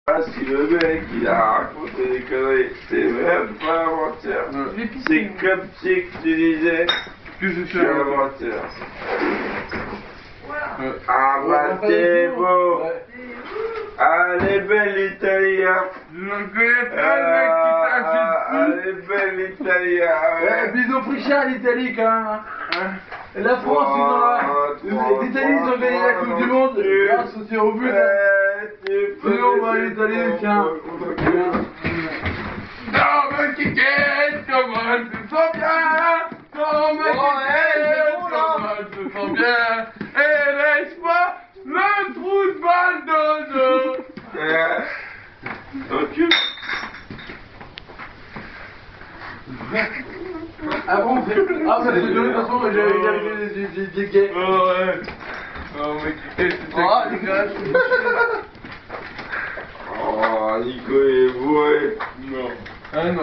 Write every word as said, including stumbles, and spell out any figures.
Ah, si le mec il a raconté des conneries, c'est même pas un menteur. Ouais. C'est comme si que tu disais Que je je suis suis un un menteur. Ouais. Ah bah t'es beau. Ah, elle est belle l'Italien. Je ne connais pas le mec qui Ah, t'insulte elle est belle l'Italien. Ouais, mais ils ont pris cher l'Italie quand même. Hein. Hein. Et la France, ils ont la... trois, L'Italie, ils ont gagné la Coupe du Monde deux, grâce au tir au but. Hein. Sinon, bah, l'Italie, tiens. Dans ma quiquette, comment elle se sent bien. Dans ma quiquette, comment elle se sent bien. Et laisse-moi le trou de balle dans le dos. Ok. Ah bon, c'est... Ah, ça fait de toute façon, j'avais gagné des, des, des gays. Oh ouais. Oh ma quiquette, c'est Oh, ça. les gars, je suis... Oh, Nico est bourré. Non. Ah non.